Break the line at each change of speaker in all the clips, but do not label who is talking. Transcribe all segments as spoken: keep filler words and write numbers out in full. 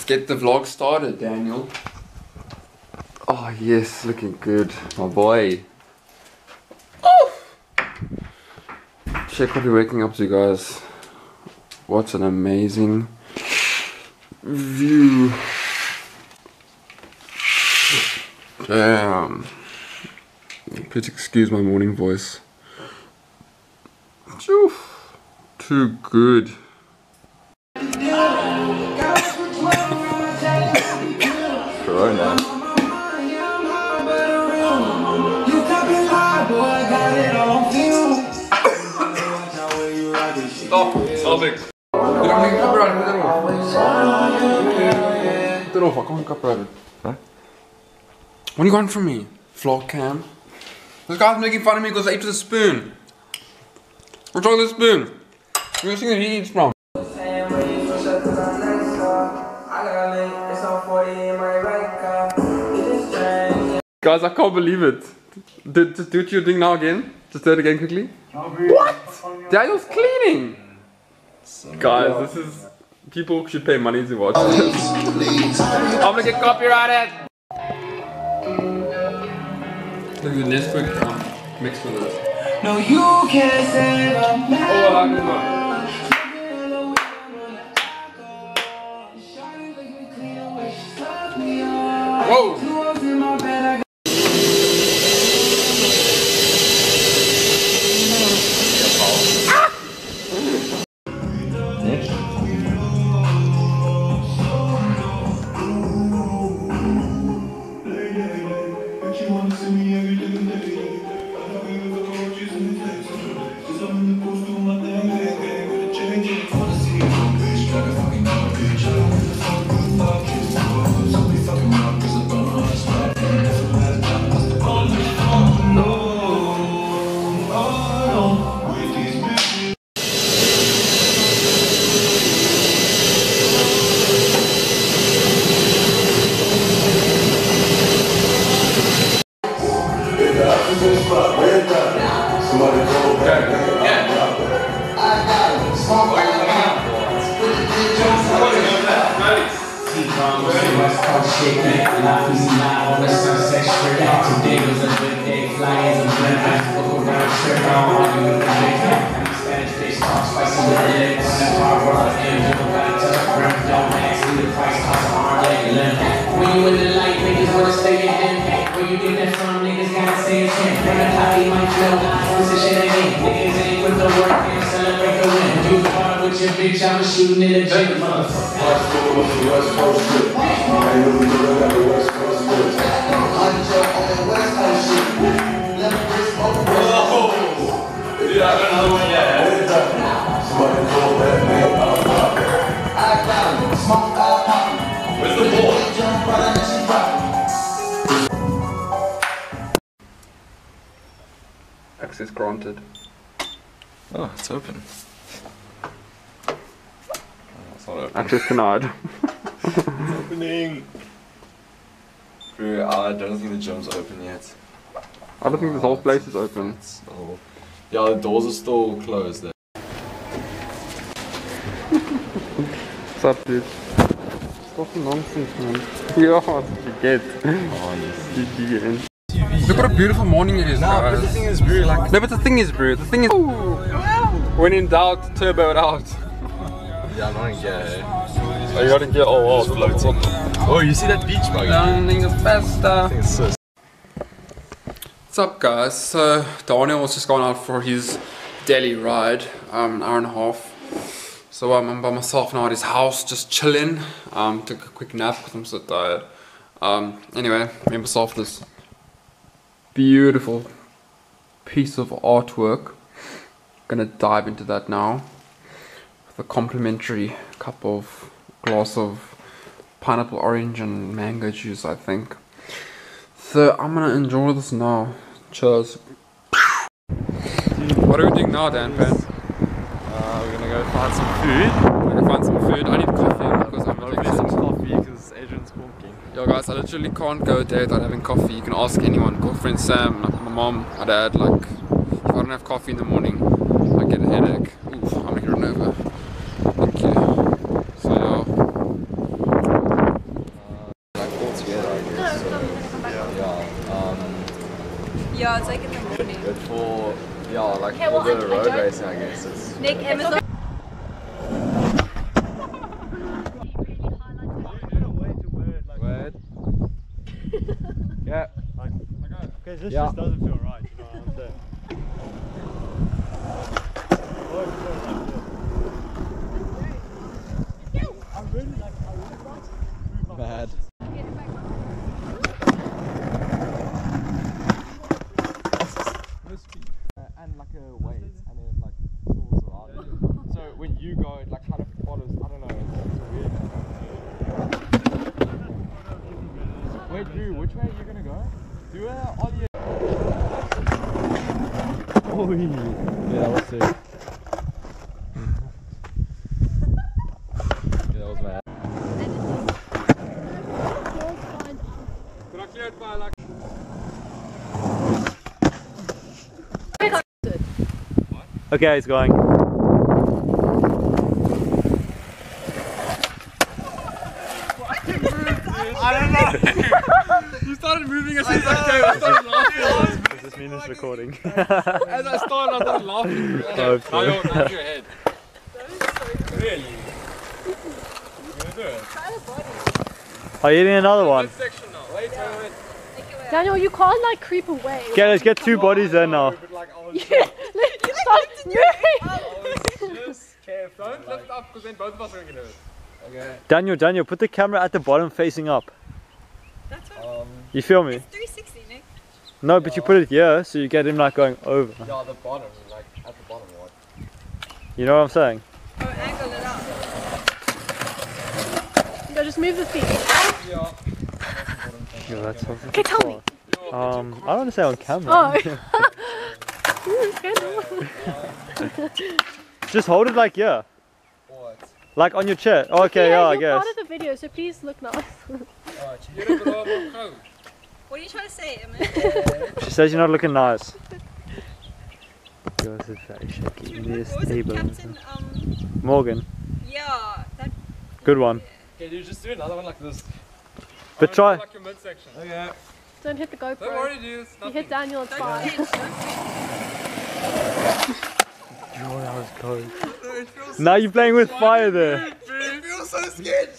Let's get the vlog started, Daniel. Oh yes, looking good, my boy. Oh. Check what we're waking up to, guys. What an amazing view. Damn. Please excuse my morning voice. Oof. Too good. Corona. Stop, stop it. You don't need copyright, put it off. Put it off, I can't copyright it. Huh? What do you want from me? Vlog cam? This guy's making fun of me because I ate with a spoon. What's wrong with the spoon? You're seeing that he eats from. Guys, I can't believe it. Do, just do what you're doing now again. Just do it again quickly. What? Daniel's cleaning! Guys, this is... People should pay money to watch this. I'm gonna get copyrighted! Look at the Nesquik um, mixed with this. No, you can't save a man. Oh, I like one. Whoa!
When you in the light, niggas wanna stay in hand. Where you get that from, niggas gotta say it's him. Bring a party, might flow, this is shit ain't. Niggas ain't with the work, and celebrate the win. You part with your bitch, I was shooting in the gym, motherfucker. West Coast shit. I know we do that, the West Coast shit. I'm just on the West Coast shit. Let me just open the West Coast. Dude, I got another one yet. Somebody call that man. I got him. Smoke out pop. Where's the ball?
Access granted.
Oh, it's open. Oh, it's not open.
Access denied.
It's opening. Bro, I don't think the gym's open yet.
I don't think this whole place is open.
Oh. Yeah, the doors are still closed there.
What's up, dude? Stop the nonsense, man. Yeah, that's what you get.
Oh, yes.
Look what a beautiful morning it is,
nah,
guys.
but the thing is, bro, like...
No, but the thing is, bro, the thing is... Ooh. When in doubt, turbo it out.
Yeah, I'm not in gear, eh?
Oh, you got in gear? Oh, wow.
It's floating. Oh, you see that beach buggy?
Landing is faster.
I think it's so...
What's up, guys? So, Daniel was just going out for his daily ride, um, an hour and a half. So um, I'm by myself now at his house, just chilling. Um, took a quick nap because I'm so tired. Um, anyway, made myself this beautiful piece of artwork. Gonna dive into that now with a complimentary cup of glass of pineapple orange and mango juice, I think. So I'm gonna enjoy this now. Cheers. What are we doing now, Dan Pan?
Uh, we're gonna go find some food.
We're gonna find some food. I need coffee because I'm
Hopefully some coffee because Adrian's walking.
Yo guys, I literally can't go a day without having coffee. You can ask anyone. Call friend Sam, my mom, my dad. Like, if I don't have coffee in the morning, I get a headache. Oof, I'm gonna run over. Thank you. So yeah.
Nick, Amazon.
Word. Yeah.
Because this
Yeah.
just doesn't feel right, you know what I'm saying? I'm really like, I really like to move my
Bad. And like a weight, and then it like falls around. So when you go, it like kind of follows. I don't know. It's, it's weird. Wait, Drew, which way are you gonna go? Do a ollie. Oh, yeah, that was sick. Yeah, that was mad.
Okay, it's going.
I don't know. You started moving as soon as I came. I started laughing.
Does this mean it's recording?
As I started, I started laughing.
Oh,
Now
okay.
you're nod your head. Really? You gonna do it?
Are you eating another one?
Section now. Wait, wait, wait.
Daniel, you can't like creep away.
Okay, let's get two bodies there now.
But like, I was
Yeah, let's stop moving.
just careful. Don't lift up because then both of us are gonna do it. Okay.
Daniel, Daniel, put the camera at the bottom facing up.
That's what.
Um,
You feel me?
It's three sixty, Nick.
No, but you put it here so you get him like going over.
yeah, the bottom, like at the bottom one.
You know what I'm saying?
Oh, angle it up. No, just move the feet.
Yeah.
Yeah, that's
Okay, tell me.
Um, I don't want to say on camera.
Oh.
Just hold it like yeah.
What?
Like on your chair. Oh, okay, yeah, I
you're
guess.
part of the video, so please look nice. What are you trying to say, Emma?
She says you're not looking nice. Yours is very shaky.
Dude,
It
what
is
was it,
stable.
Captain? Um,
Morgan.
yeah, that.
Good one.
Okay, you just do another one like this.
But try.
Like your midsection.
Okay.
Don't hit the GoPro.
Don't worry, dude. It's
You
nothing.
hit Daniel, it's fine.
Oh, that was cold. Now you're playing with fire there.
It feels so sketchy.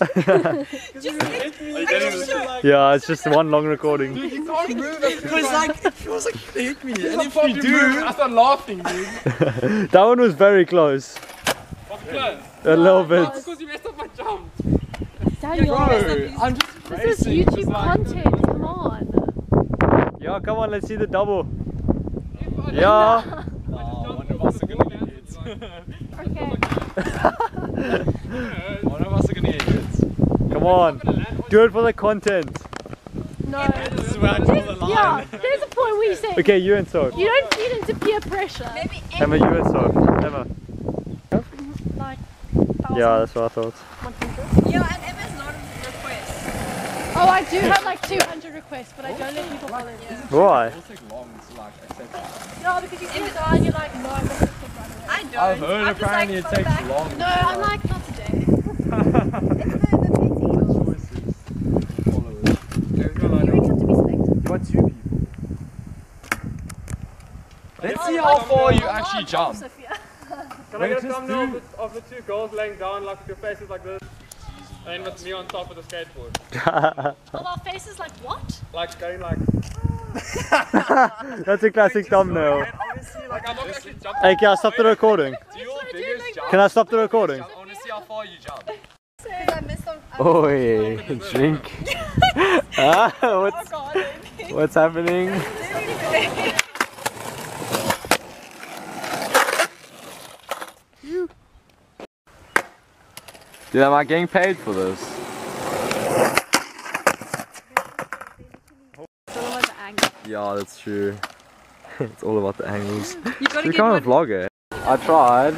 Yeah, it's just one long recording.
You can't move it because like it feels like you hit me. And if
you
you
do,
do,
I start laughing, dude.
That one was very close.
What's close?
A little bit.
That's because you messed up my jump.
Daniel,
I'm just
this is YouTube content, come on.
Yeah, come on, let's see the double.
If I
Yeah.
Oh, one of us are gonna get hits.
Okay.
One of us are gonna get hits.
Come on. Do it for the content.
No.
This is where I draw the line.
Yeah, there's a point where you say
Okay, you and Soap.
you don't feed into peer pressure. Maybe
Emma, you and Soap. Emma.
like
Yeah, that's what I thought.
Yeah, and Emma's not a request. Oh, I do have like two hundred requests, but I don't let people follow you.
Why?
It'll take long to like accept it.
No, because you see the guy and you're like, no, I'm not going to click right away. I don't.
I've heard
I'm just
apparently
like,
it takes
back.
long.
No, I'm like, not today. It's the, the You have to be selective.
But two people. Let's see how far you actually jump.
Sophia.
Can I get a thumbnail of the, of the two girls laying down like with your faces like this? And with me on top of the skateboard.
Of our faces like what?
Like going like...
That's a classic thumbnail.
Like I'm not actually jumping.
Hey, can I stop the recording?
Do your biggest jump.
Can I stop the recording?
I want to see how far you jump.
Because I missed on...
Oi, drink. Ah, what's, what's happening?
Dude, am I getting paid for this? Yeah, that's true. It's all about the angles.
You gotta
We
get
can't
one.
vlog it. I tried.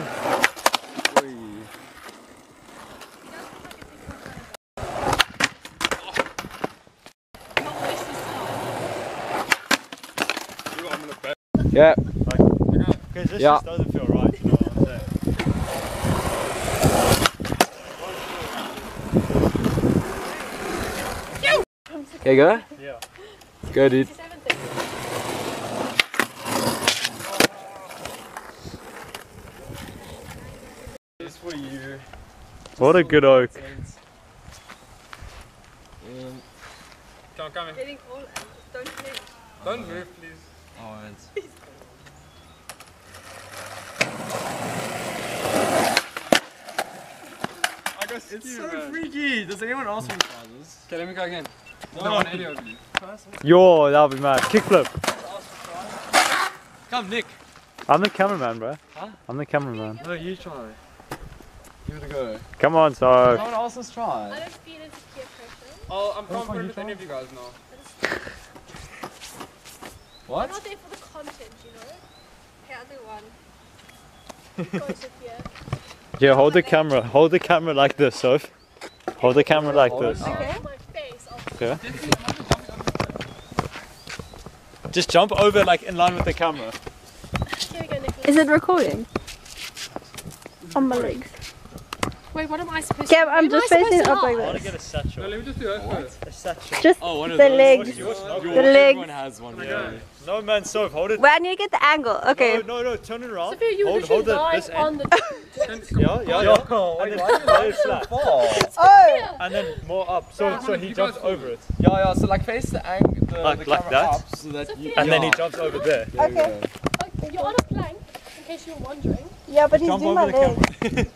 Yeah.
Because this
Yeah.
just doesn't feel right, you know what I'm saying?
Okay, go.
Yeah.
Go, dude.
What a good oak.
Come, come in.
Getting all don't move.
Don't move, please.
Alright.
I got skew,
It's so
man.
freaky. Does anyone else want to try this?
Okay, let me go again.
No.
No, on any of you.
Yo, that'll be mad. Kickflip.
Come, Nick.
I'm the cameraman, bro.
Huh?
I'm the cameraman.
No, you try. Give it a go.
Come on, so.
No one else has
I
tried.
don't feel it's peer pressure.
Oh, I'm
Oh, you
confident with
try?
any of you guys now.
I'm
What?
not there for the content, you know? Okay, I'll do one. Go, Sophia.
Yeah, hold the camera. Hold the camera like this, Soph. Hold the camera like this.
Okay. My face. I'll
Okay. Just jump over like in line with the camera.
Here we go, Nicholas.
Is it recording? On my legs.
Wait, what am I supposed
Yeah,
to do?
I'm
Am
just
I supposed
facing
to
up like
laugh?
this.
Get a satchel.
No, let me just do that first.
A satchel.
Just
Oh, one of
the
those.
legs.
The
The
legs.
legs.
Everyone has one. Yeah.
No man, Soph, hold it.
Wait, I need to get the angle. Okay.
No, no, no, turn it around.
Sophia, you
hold,
literally
hold it
lying
this
on
end.
the...
Yeah, yeah, yeah. And then let it flat.
Oh!
And then more up. So, so he jumps over it.
Yeah, yeah. So like face the angle, the,
Like-
the
like
camera
that?
up, so that you.
And then he
yeah.
jumps over there.
There we
Okay.
go.
Okay, you're on a plank, in case you're wondering.
Yeah, but he's
Jump
doing my
over the
legs.
camera.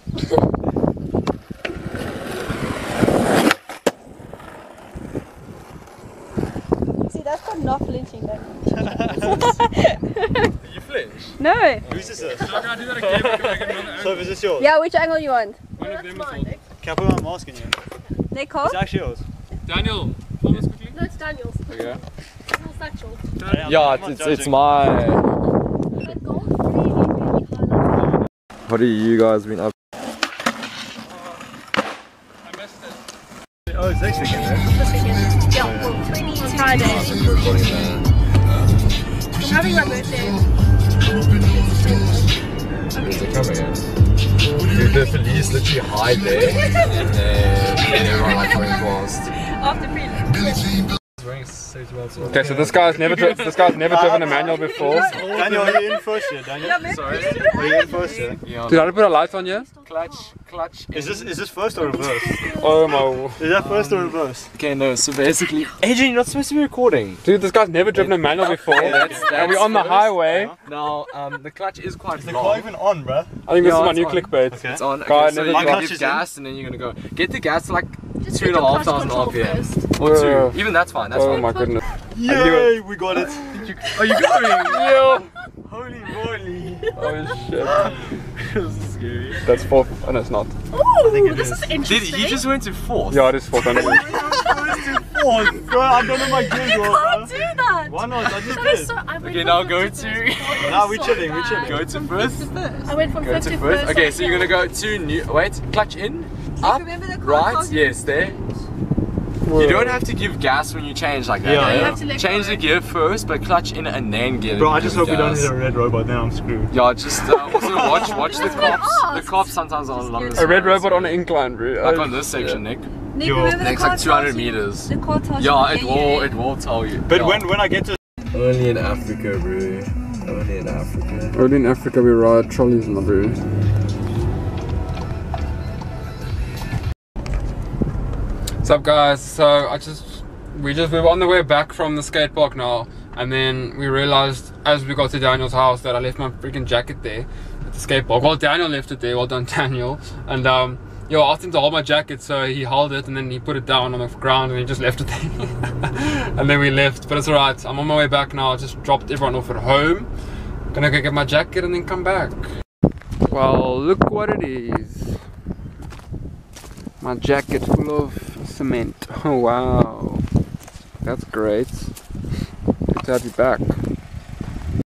See, that's called not flinching then.
You flinch.
No.
Who's this?
I'm gonna do that again. We're gonna get another
Soph, is this yours?
Yeah, which angle you want?
One of
That's
them is
mine,
yours.
Nick.
Can I put my mask in you?
Nicole?
It's actually yours.
Daniel, film this quickly.
No, it's Daniel's.
Okay.
Daniel's satchel.
Yeah, it's it's, it's my.
That gold really, really highlights.
What have you guys been up?
I missed it.
Oh, it's next weekend, right?
This weekend. Yeah, well, twenty on Friday. I'm having my birthday.
Where's the camera again? Dude, the police literally hide there, and then everyone like coming past.
After prelim.
Okay, so this guy's never dri this guy's never driven a manual before.
Daniel, are you in first year, Daniel?
Sorry.
Are you in first year?
Yeah.
Dude, how to put a light on here?
Clutch, clutch.
Is this is this first or reverse?
Oh my.
Is that first or reverse?
Okay, no. So basically, Adrian, you're not supposed to be recording.
Dude, this guy's never driven a manual before.
that's-
And we're on the
that's
highway.
Now, um, the clutch is quite
Is the
long.
car even on, bruh?
I think this
Yeah,
is my
it's
new
on.
clickbait.
Okay.
It's on.
Guy,
Okay, so
never
you're
drive.
gonna
Clutch
give
is in.
gas, and then you're gonna go get the gas to like
Just
two and a half thousand R P M or
Yeah.
two. Even that's fine. That's
Oh
fine.
my goodness.
Yay, we got it.
Are you going?
Yeah.
Holy moly.
Oh shit.
This is scary.
That's fourth. Oh no, it's not.
Ooh, this is
Did
interesting.
he just went to fourth?
Yeah, it is fourth. I know.
Oh, bro, I don't know my gears
You
well,
can't
bro.
do that.
Why not? I just
That is
did.
so. I went
Okay,
from
now
fifth
go
first.
to-
Oh, it
Nah,
was
we
so
chilling, we
bad.
chilling.
Go to first.
I went from
Go
fifth
to
to
first.
first.
Okay, so you're gonna go to new. Wait, clutch in, up,
remember the car
right.
talking?
Yes, there. You don't have to give gas when you change like that.
Yeah,
eh?
you
have to let
Change
go.
the gear first, but clutch in and then gear.
Bro, I just
give
hope we don't
gas.
hit a red robot, then I'm screwed.
Yeah, just uh, also watch watch the
That's what I
cops. The
asked.
cops sometimes are along the
A red
side,
robot
so-
on an incline, bro.
Like
Oh,
on this section, Nick.
Nick,
Yo.
remember the
Next
car
like two hundred
tells you-
meters.
The car tells
Yeah,
you
it
to
will
get
it will tell you.
But
Yeah.
when when I get to
Only in Africa, bro. Only in Africa.
Early in Africa, we ride trolleys in the bro. What's up, guys? So I just we just we were on the way back from the skate park now, and then we realized as we got to Daniel's house that I left my freaking jacket there at the skate park. Well, Daniel left it there. Well done, Daniel. And um, yo, I asked him to hold my jacket, so he held it and then he put it down on the ground and he just left it there. And then we left, but it's alright. I'm on my way back now. I just dropped everyone off at home. Gonna go get my jacket and then come back. Well, look what it is. My jacket full of cement. Oh wow. That's great. Good to have you back.